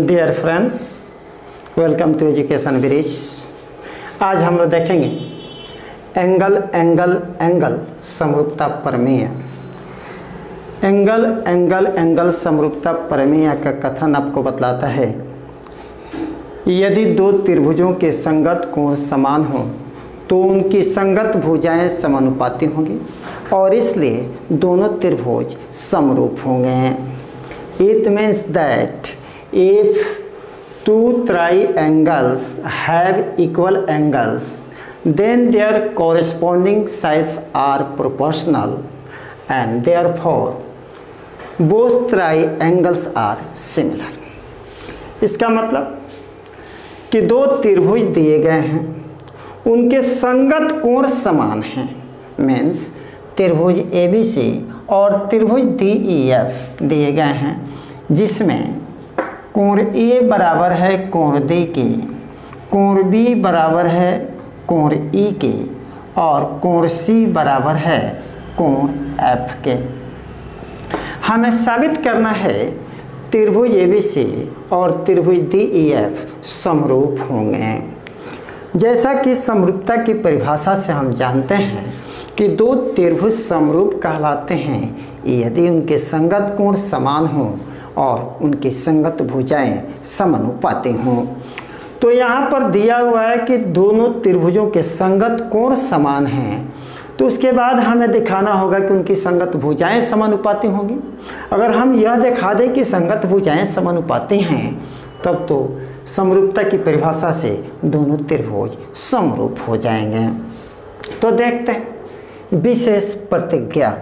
Dear friends, welcome to education bridge. आज हम लोग देखेंगे एंगल एंगल एंगल समरूपता प्रमेय। एंगल एंगल एंगल समरूपता प्रमेय का कथन आपको बतलाता है, यदि दो त्रिभुजों के संगत कोण समान हो तो उनकी संगत भुजाएं समानुपाती होंगी और इसलिए दोनों त्रिभुज समरूप होंगे। It means that if two triangles have equal angles, then their corresponding sides are proportional and therefore both triangles are similar। इसका मतलब कि दो त्रिभुज दिए गए हैं, उनके संगत कोण समान हैं। मीन्स त्रिभुज ABC और त्रिभुज DEF दिए गए हैं, जिसमें कोण A बराबर है कोण D के, कोण B बराबर है कोण E के और कोण C बराबर है कोण F के। हमें साबित करना है त्रिभुज ABC और त्रिभुज DEF समरूप होंगे। जैसा कि समरूपता की परिभाषा से हम जानते हैं कि दो त्रिभुज समरूप कहलाते हैं यदि उनके संगत कोण समान हों और उनकी संगत भुजाएं समानुपाती हों। तो यहाँ पर दिया हुआ है कि दोनों त्रिभुजों के संगत कोण समान हैं, तो उसके बाद हमें दिखाना होगा कि उनकी संगत भुजाएं समानुपाती होंगी। अगर हम यह दिखा दें कि संगत भुजाएं समानुपाती हैं, तब तो समरूपता की परिभाषा से दोनों त्रिभुज समरूप हो जाएंगे। तो देखते हैं विशेष प्रतिज्ञा।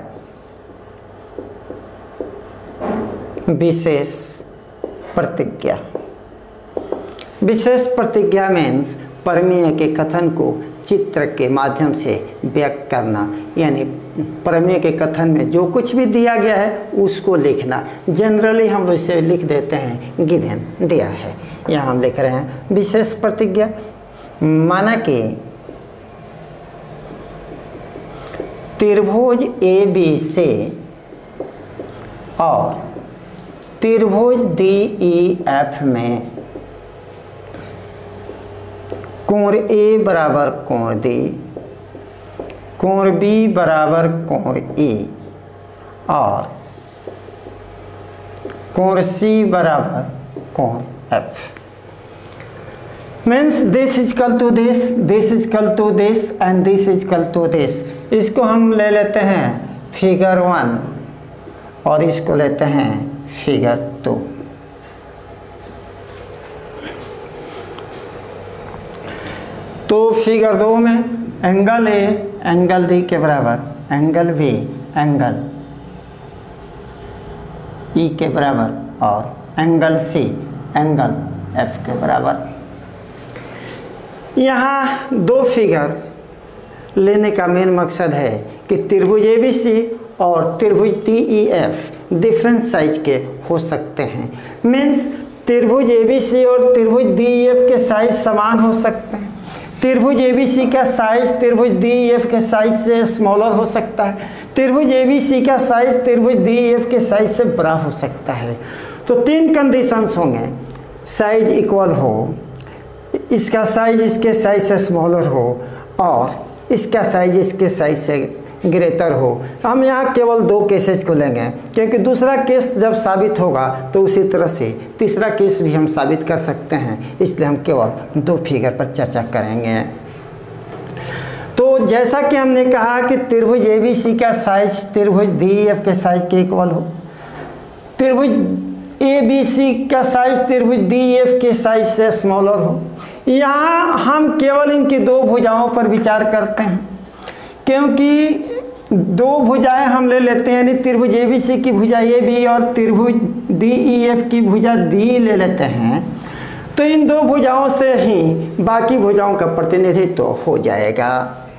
विशेष प्रतिज्ञा। विशेष प्रतिज्ञा मीन्स प्रमेय के कथन को चित्र के माध्यम से व्यक्त करना, यानी प्रमेय के कथन में जो कुछ भी दिया गया है उसको लिखना। जनरली हम लोग इसे लिख देते हैं गिवन दिया है, यहाँ हम लिख रहे हैं विशेष प्रतिज्ञा। माना कि त्रिभुज ABC और त्रिभुज DEF में कोण A बराबर कोण D, कोण B बराबर कोण E और कोण C बराबर कोण F। Means this is equal to this, this is equal to this and this is equal to this. इसको हम ले लेते हैं फिगर 1 और इसको लेते हैं फिगर 2। तो फिगर 2 में एंगल A एंगल D के बराबर, एंगल B एंगल E के बराबर और एंगल C एंगल F के बराबर। यहाँ दो फिगर लेने का मेन मकसद है कि त्रिभुज ABC और त्रिभुज DEF डिफरेंट साइज के हो सकते हैं। मीन्स त्रिभुज ABC और त्रिभुज DEF के साइज समान हो सकते हैं। त्रिभुज ABC का साइज त्रिभुज DEF के साइज से स्मॉलर हो सकता है, त्रिभुज ABC का साइज त्रिभुज DEF के साइज से बड़ा हो सकता है। तो तीन कंडीशंस होंगे, साइज इक्वल हो, इसका साइज इसके साइज से स्मॉलर हो और इसका साइज इसके साइज से ग्रेटर हो। हम यहाँ केवल दो केसेस को लेंगे, क्योंकि दूसरा केस जब साबित होगा तो उसी तरह से तीसरा केस भी हम साबित कर सकते हैं, इसलिए हम केवल दो फिगर पर चर्चा करेंगे। तो जैसा कि हमने कहा कि त्रिभुज ABC का साइज त्रिभुज DEF के साइज के इक्वल हो, त्रिभुज ABC का साइज त्रिभुज DEF के साइज से स्मॉलर हो। यहाँ हम केवल इनकी दो भुजाओं पर विचार करते हैं, क्योंकि दो भुजाएं हम ले लेते हैं, यानी त्रिभुज ABC की भुजा AB और त्रिभुज DEF की भुजा D ले लेते हैं। तो इन दो भुजाओं से ही बाकी भुजाओं का प्रतिनिधित्व हो जाएगा।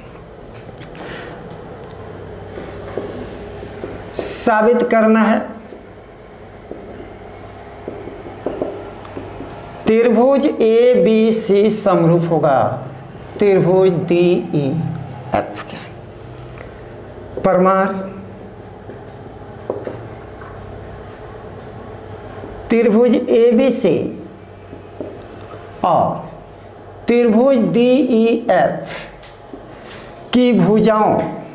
साबित करना है त्रिभुज ABC समरूप होगा त्रिभुज DEF के। प्रमाण त्रिभुज ABC और त्रिभुज DEF की भुजाओं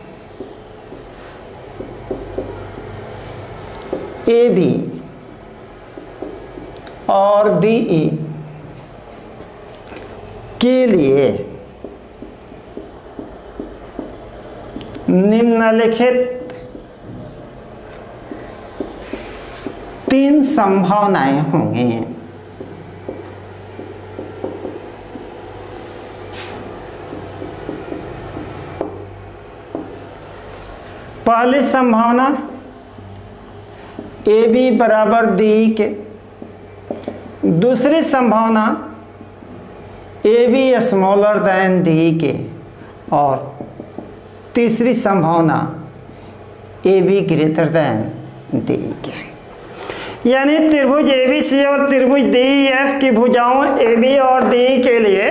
AB और DE के लिए निम्नलिखित 3 संभावनाएं होंगी। पहली संभावना AB बराबर DE के, दूसरी संभावना AB स्मॉलर देन DE के, और तीसरी संभावना AB ग्रेटर देन DE के। यानी त्रिभुज ABC और त्रिभुज DEF की भुजाओं AB और DE के लिए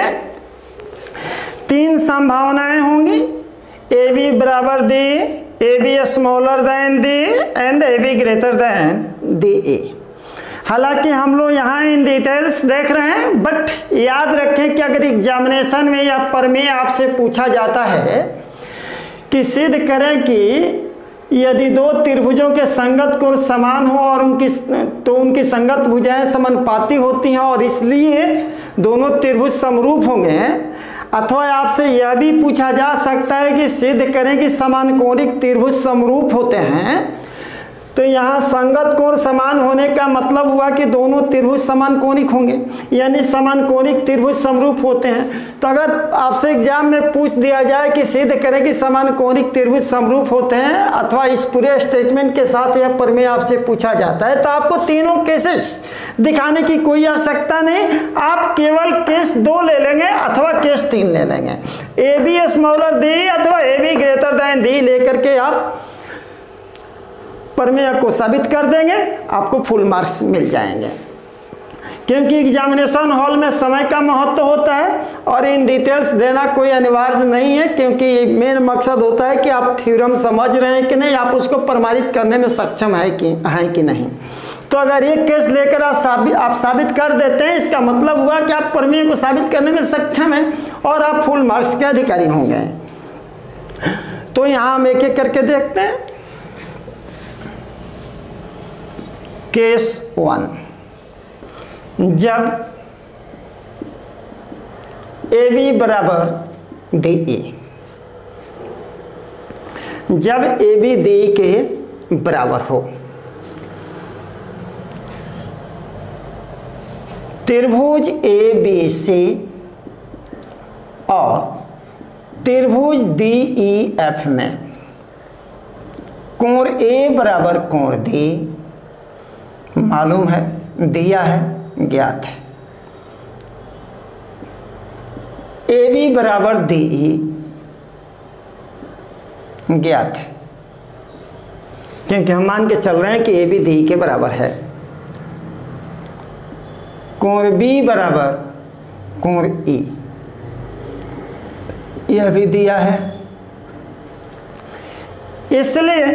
3 संभावनाएं होंगी। AB बराबर DE, AB smaller than DE and AB greater than DE। हालांकि हम लोग यहाँ इन डिटेल्स देख रहे हैं, बट याद रखें कि अगर एग्जामिनेशन में या प्रमेय आपसे पूछा जाता है कि सिद्ध करें कि यदि 2 त्रिभुजों के संगत कोण समान हो और उनकी संगत भुजाएं समानुपाती होती हैं और इसलिए दोनों त्रिभुज समरूप होंगे, अथवा आपसे यह भी पूछा जा सकता है कि सिद्ध करें कि समकोणिक त्रिभुज समरूप होते हैं, तो यहाँ संगत कोण समान होने का मतलब हुआ कि दोनों त्रिभुज समकोणिक होंगे, यानी समकोणिक त्रिभुज समरूप होते हैं। तो अगर आपसे एग्जाम में पूछ दिया जाए कि सिद्ध करें कि समकोणिक त्रिभुज समरूप होते हैं, अथवा इस पूरे स्टेटमेंट के साथ यह प्रमेय आपसे पूछा जाता है, तो आपको तीनों केसेस दिखाने की कोई आवश्यकता नहीं। आप केवल केस 2 ले लेंगे अथवा केस 3 ले लेंगे। AB स्मॉलर DE अथवा AB ग्रेटर देन DE लेकर के आप प्रमेय को साबित कर देंगे, आपको फुल मार्क्स मिल जाएंगे। क्योंकि एग्जामिनेशन हॉल में समय का महत्व होता है और इन डिटेल्स देना कोई अनिवार्य नहीं है, क्योंकि मेन मकसद होता है कि आप थ्योरम समझ रहे हैं कि नहीं, आप उसको प्रमाणित करने में सक्षम है कि नहीं। तो अगर एक केस लेकर आप साबित कर देते हैं, इसका मतलब हुआ कि आप प्रमेय को साबित करने में सक्षम हैं और आप फुल मार्क्स के अधिकारी होंगे। तो यहाँ हम एक एक करके देखते हैं। केस 1, जब AB बराबर DE, जब AB DE के बराबर हो, त्रिभुज ABC और त्रिभुज DEF में कोण A बराबर कोण D मालूम है, दिया है, ज्ञात है। AB बराबर DE ज्ञात है, क्योंकि हम मान के चल रहे हैं कि AB DE के बराबर है। कोण B बराबर कोण E, यह भी दिया है। इसलिए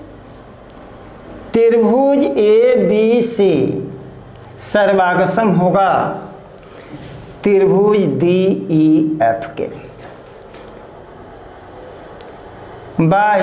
त्रिभुज ABC सर्वागसम होगा त्रिभुज DEF के by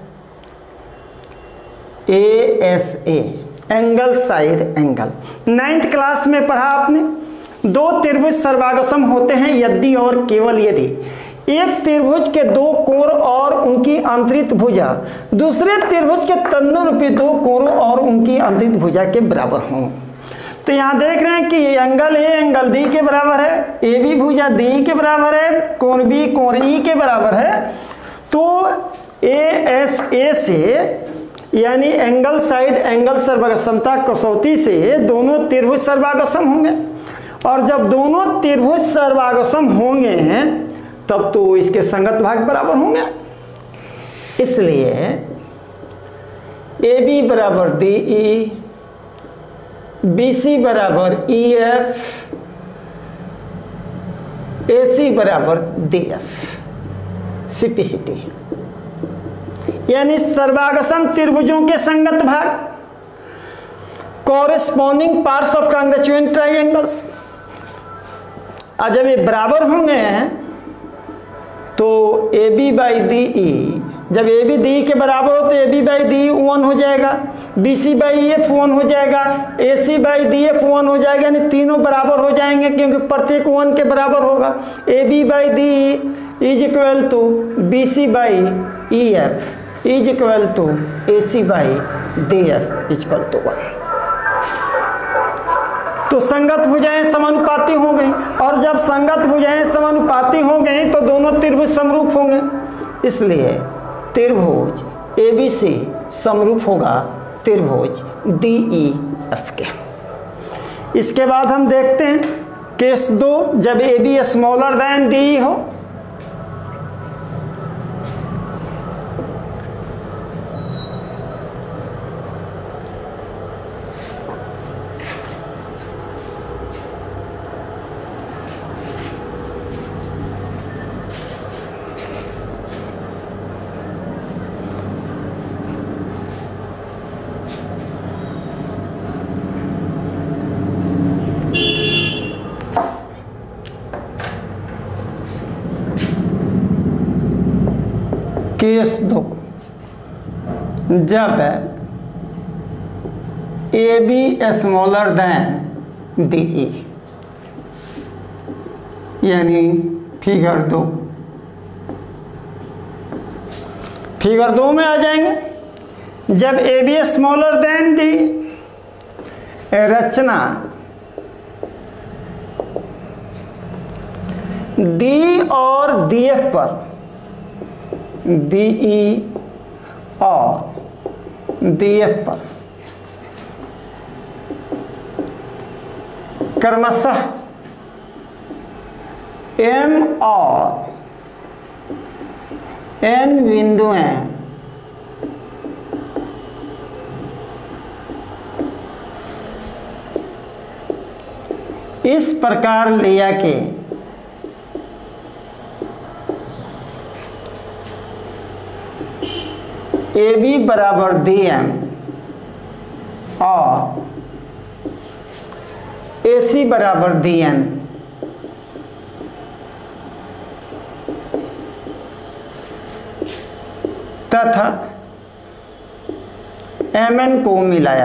ASA, angle side angle. 9th class में पढ़ा आपने, 2 त्रिभुज सर्वागसम होते हैं यदि और केवल यदि एक त्रिभुज के 2 कोण और उनकी अंतरित भुजा दूसरे त्रिभुज के तदनुरूपी 2 कोणों और उनकी अंतरित भुजा के बराबर हों। तो यहाँ देख रहे हैं कि ये एंगल A एंगल D के बराबर है, AB भुजा DE के बराबर है, कोण B कोण E के बराबर है। तो ASA से यानी एंगल साइड एंगल सर्वागसमता कसौटी से दोनों त्रिभुज सर्वागसम होंगे, और जब दोनों त्रिभुज सर्वागसम होंगे तब तो इसके संगत भाग बराबर होंगे। इसलिए AB बराबर DE, BC बराबर EF, AC बराबर DF, सिपिसिटी यानी सर्वागसम त्रिभुजों के संगत भाग, corresponding parts of congruent triangles. और जब ये बराबर होंगे तो A B by D E, जब ए बी डी के बराबर हो तो ए बी बाई डी 1 हो जाएगा, बी सी बाई एफ 1 हो जाएगा, A C by D F 1 हो जाएगा, यानी तीनों बराबर हो जाएंगे क्योंकि प्रत्येक 1 के बराबर होगा। A B by D is equal to B C by E F is equal to A C by D F is equal to 1। तो संगत भुजाएं समानुपाती हो गई, और जब संगत भुजाएं समानुपाती हो गई तो दोनों त्रिभुज समरूप होंगे, इसलिए त्रिभुज ABC समरूप होगा त्रिभुज DEF के। इसके बाद हम देखते हैं केस 2, जब AB स्मॉलर देन DE हो। केस 2, जब AB स्मॉलर देन DE, यानी फिगर 2 में आ जाएंगे। जब AB स्मॉलर देन DE, रचना D और DF पर, DE और DF पर क्रमशः M और N बिंदुएं इस प्रकार लिया कि AB बराबर DM और AC बराबर DN, तथा MN को मिलाया।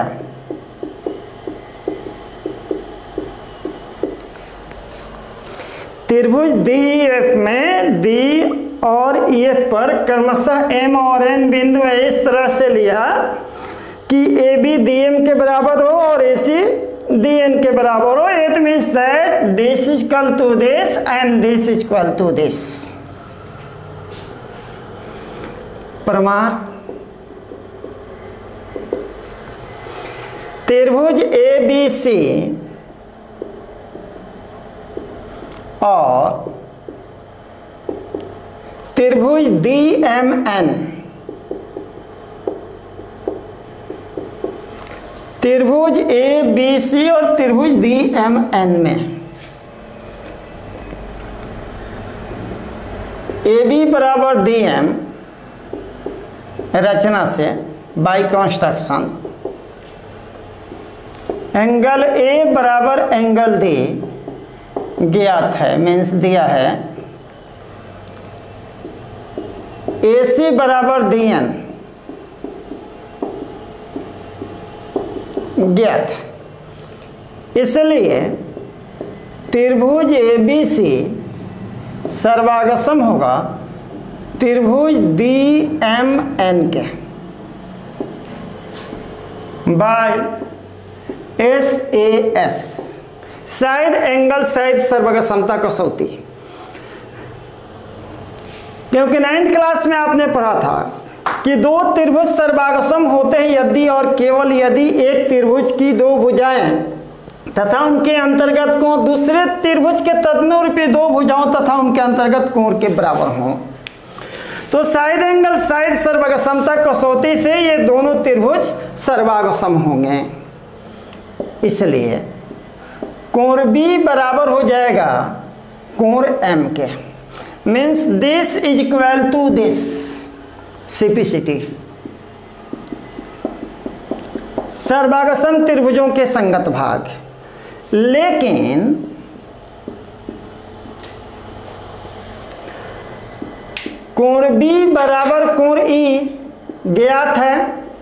त्रिभुज DEF में D और EF पर क्रमशः M और N बिंदु इस तरह से लिया कि AB DM के बराबर हो और AC DN के बराबर हो। It means that this is equal to this and this is equal to this. प्रमाण, त्रिभुज ABC और त्रिभुज DMN, त्रिभुज ABC और त्रिभुज DMN में AB बराबर DM रचना से बाय कंस्ट्रक्शन एंगल A बराबर एंगल D ज्ञात है, मीन्स दिया है। AC बराबर DN ज्ञात, इसलिए त्रिभुज ABC सर्वागसम होगा त्रिभुज DMN के by SAS, side angle side सर्वागसमता कसौटी। क्योंकि 9th क्लास में आपने पढ़ा था कि दो त्रिभुज सर्वागसम होते हैं यदि और केवल यदि एक त्रिभुज की दो भुजाएं तथा उनके अंतर्गत कोण दूसरे त्रिभुज के तदनुरूपी दो भुजाओं तथा उनके अंतर्गत कोण के बराबर हों। तो साइड एंगल साइड सर्वागसमता कसौटी से ये दोनों त्रिभुज सर्वागसम होंगे, इसलिए कोण B बराबर हो जाएगा कोण M के। Means this is equal to this, simplicity. सर्वागसम त्रिभुजों के संगत भाग। लेकिन कोण बी बराबर कोण ई ज्ञात है,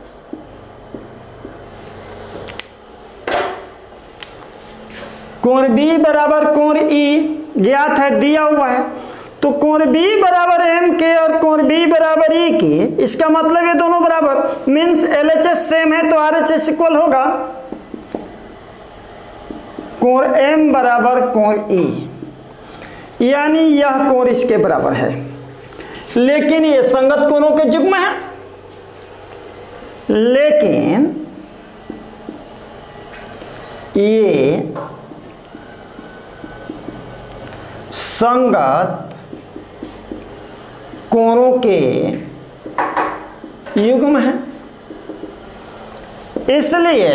कोण बी बराबर कोण ई ज्ञात है, दिया हुआ है। तो कोण बी बराबर एम के और कोण बी बराबर ई के, इसका मतलब ये दोनों बराबर, मीन्स एलएचएस सेम है तो आरएचएस इक्वल होगा कोण एम बराबर कोण ई, यानी यह कोण इसके बराबर है। लेकिन ये संगत कोणों के युग्म है, लेकिन ये संगत कोणों के युग्म है, इसलिए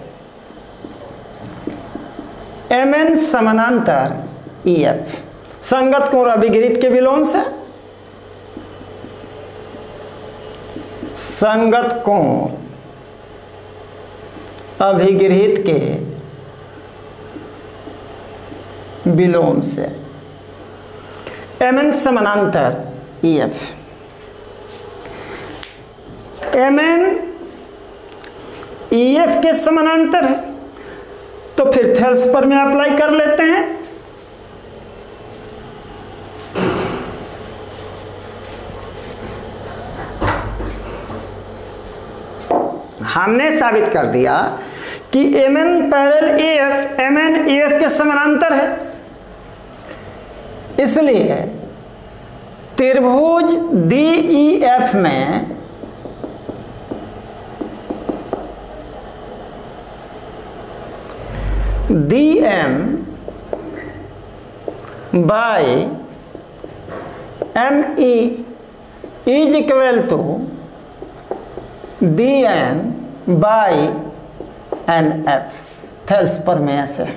Mn समानांतर EF संगत कोण अभिगृहित के विलोम से, संगत कोण अभिगृहित के विलोम से Mn समानांतर EF। Mn EF के समानांतर है, तो फिर थेल्स पर में अप्लाई कर लेते हैं। हमने साबित कर दिया कि Mn parallel EF Mn EF के समानांतर है, इसलिए त्रिभुज DEF में DM by ME is equal to DN by NF Thales प्रमेय से।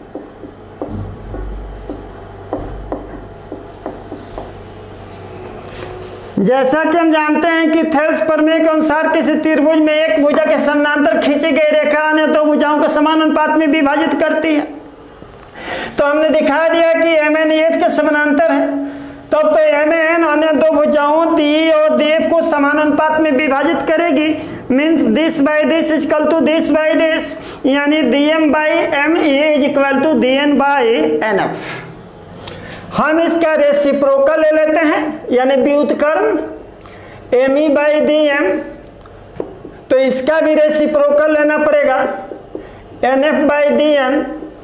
जैसा कि हम जानते हैं कि थेल्स प्रमेय के अनुसार किसी त्रिभुज में एक भुजा के समानांतर खींची गई रेखा अन्य दो भुजाओं को समान अनुपात में विभाजित करती है। तो हमने दिखा दिया कि Mn EF के समानांतर है, तब तो Mn अन्य दो भुजाओं D और DF को समान अनुपात में विभाजित करेगी, means this by this is equal to this by this, यानी DM by ME is equal to DN by NF। हम इसका रेसिप्रोकल ले लेते हैं, यानी व्युत्क्रम ME बाई DM, तो इसका भी रेसिप्रोकल लेना पड़ेगा NF बाई DN।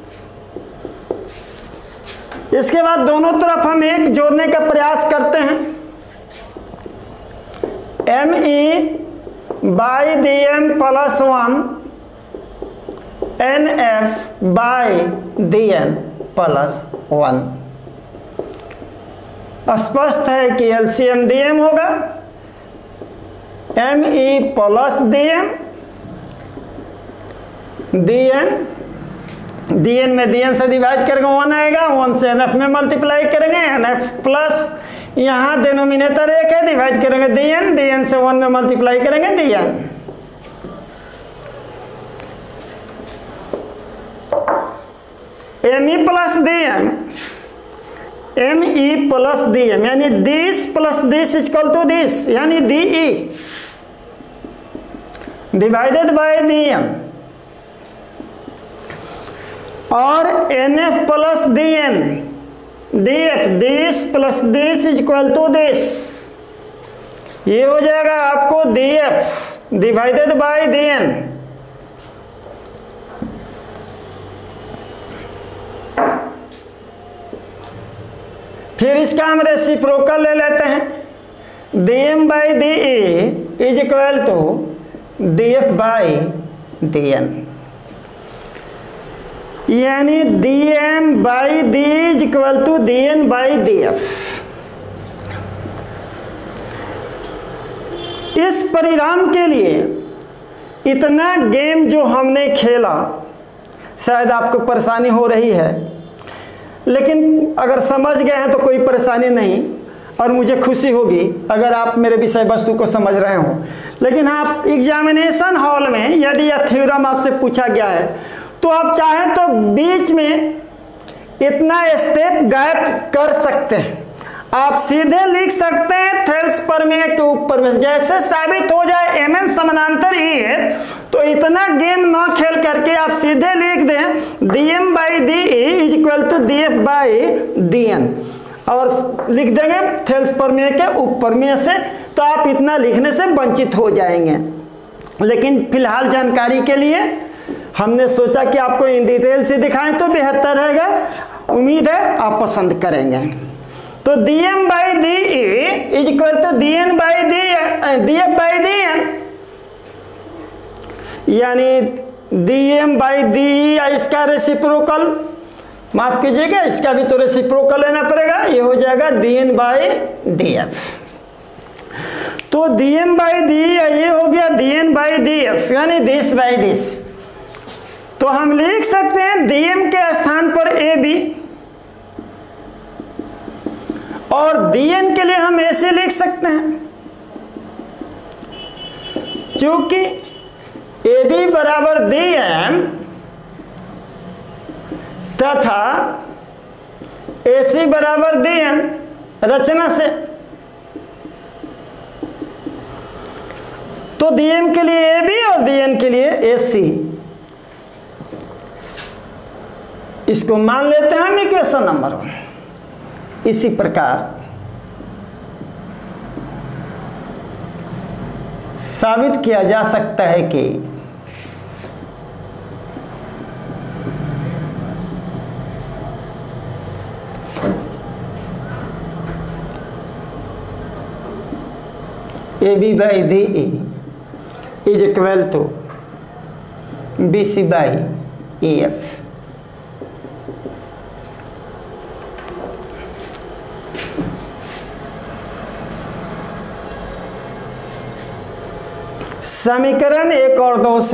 इसके बाद दोनों तरफ हम एक जोड़ने का प्रयास करते हैं, ME by DM plus 1 NF by DN plus 1। स्पष्ट है कि LCM DM होगा, ME प्लस DM DN में DN से डिवाइड करेंगे 1 आएगा, 1 से NF में मल्टीप्लाई करेंगे NF प्लस यहाँ डिनोमिनेटर एक है, डिवाइड करेंगे DN से 1 में मल्टीप्लाई करेंगे DN। ME plus DM ME plus DM यानी this plus this is equal to this, यानी DE डिवाइडेड बाय DM, और NF plus DN DF this plus this is equal to this, ये हो जाएगा आपको DF डिवाइडेड बाय DN। फिर इसका हम रेसिप्रोकल ले लेते हैं, DM by DE is equal to DF by DN, यानी DM by D is equal to DN by DF। इस परिणाम के लिए इतना गेम जो हमने खेला, शायद आपको परेशानी हो रही है, लेकिन अगर समझ गए हैं तो कोई परेशानी नहीं, और मुझे खुशी होगी अगर आप मेरे विषय वस्तु को समझ रहे हो। लेकिन आप एग्जामिनेशन हॉल में यदि यह थ्योरम आपसे पूछा गया है तो आप चाहें तो बीच में इतना स्टेप गैप कर सकते हैं। आप सीधे लिख सकते हैं थेल्स प्रमेय के ऊपर में। जैसे साबित हो जाए Mn समानांतर E है, तो इतना गेम ना खेल करके आप सीधे लिख दें dm/de is equal to df/dn और लिख देंगे थेल्स प्रमेय के उपप्रमेय से। तो आप इतना लिखने से वंचित हो जाएंगे। लेकिन फिलहाल जानकारी के लिए हमने सोचा कि आपको इन डिटेल से दिखाएं तो बेहतर रहेगा। उम्मीद है आप पसंद करेंगे। तो dm/de is equal to df/dn, यानी dm/de या इसका रेसिप्रोकल, माफ कीजिएगा इसका भी तो रेसिप्रोकल लेना पड़ेगा, ये हो जाएगा dn/df। तो dm/de ये हो गया dn/df, यानी this/this। तो हम लिख सकते हैं dm के स्थान पर ab और dn के लिए हम ऐसे लिख सकते हैं, क्योंकि ab बराबर dm तथा ac बराबर dn रचना से। तो dm के लिए ab और dn के लिए ac, इसको मान लेते हैं हम इक्वेशन नंबर 1। इसी प्रकार साबित किया जा सकता है कि AB/DE is equal to BC/EF। समीकरण 1 और 2 से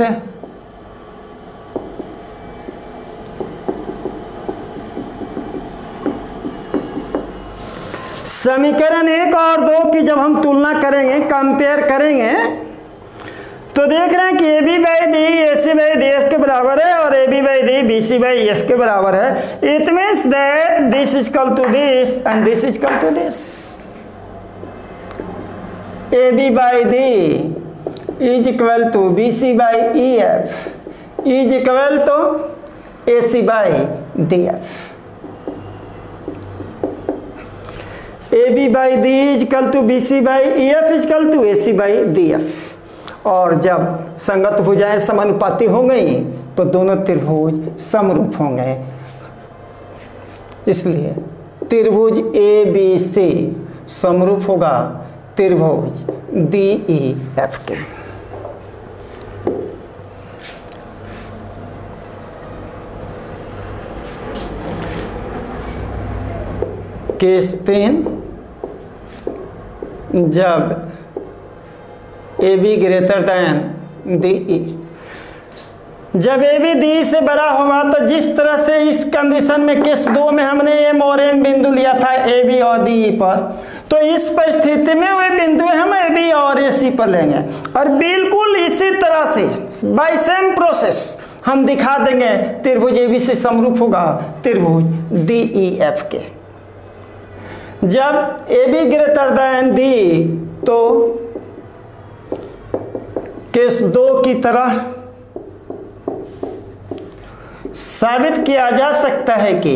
समीकरण 1 और 2 की जब हम तुलना करेंगे, कंपेयर करेंगे, तो देख रहे हैं कि AB/DE AC/DF के बराबर है और AB/DE BC/EF के बराबर है। It means that this is equal to this and this is equal to this. AB/DE is equal to BC/EF is equal to AC/DF। AB/DE is equal to BC/EF is equal to AC/DF। और जब संगत भुजाएं समानुपाती हो गई तो दोनों त्रिभुज समरूप होंगे। इसलिए त्रिभुज ABC समरूप होगा त्रिभुज DEF के। केस 3, जब AB ग्रेटर दैन DE, जब AB DE से बड़ा होगा तो जिस तरह से इस कंडीशन में केस 2 में हमने M और N बिंदु लिया था AB और DE पर, तो इस परिस्थिति में वे बिंदु हम AB और AC पर लेंगे और बिल्कुल इसी तरह से बाय सेम प्रोसेस हम दिखा देंगे त्रिभुज AB से समरूप होगा त्रिभुज DEF के। जब AB ग्रेटर दैन DE तो केस 2 की तरह साबित किया जा सकता है कि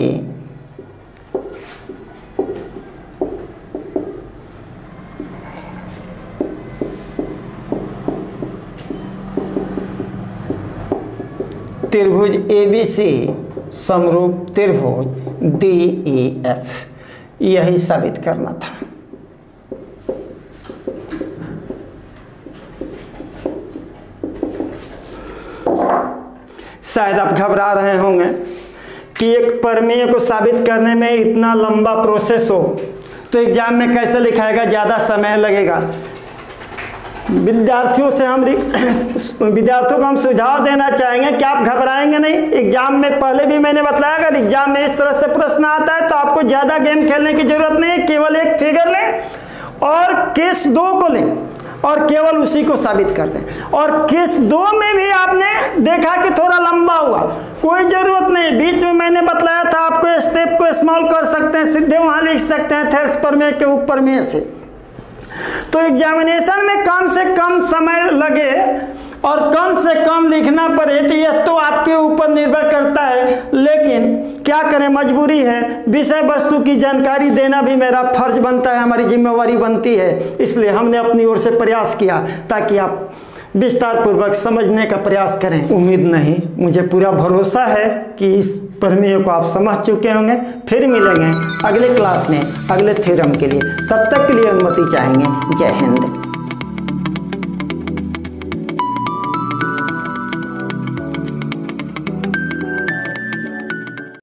त्रिभुज ABC समरूप त्रिभुज DEF, यही साबित करना था। शायद आप घबरा रहे होंगे कि एक प्रमेय को साबित करने में इतना लंबा प्रोसेस हो तो एग्जाम में कैसे लिखाएगा, ज़्यादा समय लगेगा। विद्यार्थियों को हम सुझाव देना चाहेंगे कि आप घबराएंगे नहीं। एग्जाम में पहले भी मैंने बताया, अगर एग्जाम में इस तरह से प्रश्न आता है तो आपको ज़्यादा गेम खेलने की जरूरत नहीं है, केवल एक फिगर लें और केस 2 को लें और केवल उसी को साबित कर दें। और केस 2 में भी आपने देखा कि थोड़ा लंबा हुआ, कोई जरूरत नहीं, बीच में मैंने बतलाया था आपको स्टेप को स्मॉल कर सकते हैं, सीधे वहां लिख सकते हैं थेल्स प्रमेय के ऊपर में से। तो एग्जामिनेशन में कम से कम समय लगे और कम से कम लिखना पड़े तो यह तो आपके ऊपर निर्भर करता है, लेकिन क्या करें, मजबूरी है। विषय वस्तु की जानकारी देना भी मेरा फर्ज बनता है, हमारी जिम्मेवारी बनती है, इसलिए हमने अपनी ओर से प्रयास किया ताकि आप विस्तार पूर्वक समझने का प्रयास करें। उम्मीद नहीं, मुझे पूरा भरोसा है कि इस प्रमेय को आप समझ चुके होंगे। फिर मिलेंगे अगले क्लास में अगले थ्योरम के लिए, तब तक के लिए अनुमति चाहेंगे। जय हिंद।